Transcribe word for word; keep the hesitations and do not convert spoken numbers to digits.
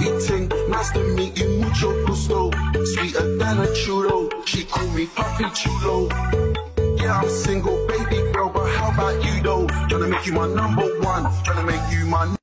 ting, nice to meet you, mucho gusto. Sweeter than a churro, she call me Papi Chulo. Yeah, I'm single, baby girl, but how about you though? Tryna make you my number one, tryna make you my